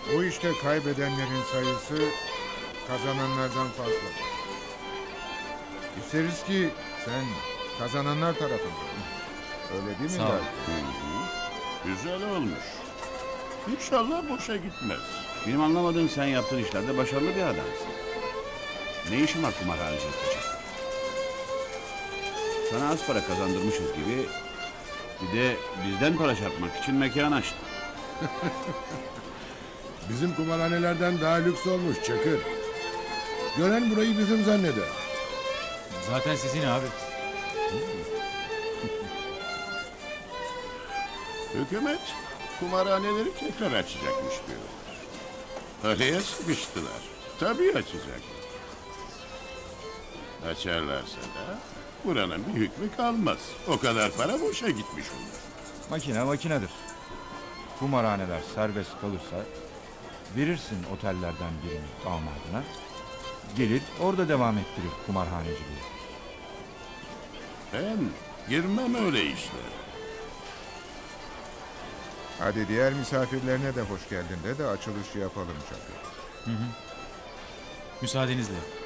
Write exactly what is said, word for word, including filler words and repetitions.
Bu işte kaybedenlerin sayısı kazananlardan fazla. İsteriz ki sen kazananlar tarafındasın. Öyle değil mi? Sağ ol. Laz? Hı hı. Güzel olmuş. İnşallah boşa gitmez. Benim anlamadığım, sen yaptığın işlerde başarılı bir adamsın. Ne işin var kumarhaneci yapacak? Sana az para kazandırmışız gibi bir de bizden para çarpmak için mekan açtın. Bizim kumarhanelerden daha lüks olmuş Çakır. Gören burayı bizim zanneder. Zaten sizin abi. Hükümet kumarhaneleri tekrar açacakmış diyorlar. Araya sıkıştılar. Tabii açacak. Açarlarsa da buranın bir hükmü kalmaz. O kadar para boşa gitmiş olur. Makine makinedir. Kumarhaneler serbest kalırsa verirsin otellerden birini damadına. Gelir orada devam ettirir kumarhaneciliği. Ben girmem öyle işlere. Hadi diğer misafirlerine de hoş geldin de de açılışı yapalım Çakır. Müsaadenizle.